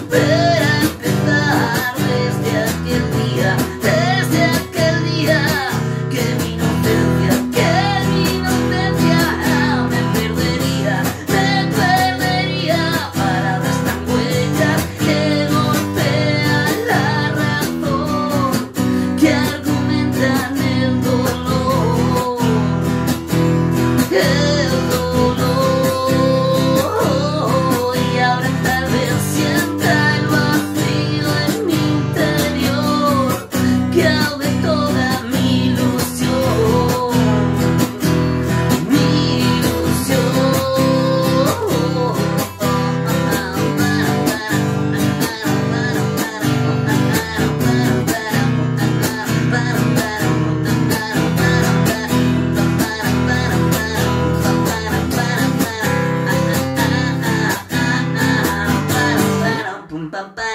volver a empezar desde aquel día que mi inocencia me perdería palabras tan huecas que golpean la razón, que argumentan el dolor, y ahora tal vez sienta el vacío en mi interior, que ahogue toda mi ilusión, Pum pam pam.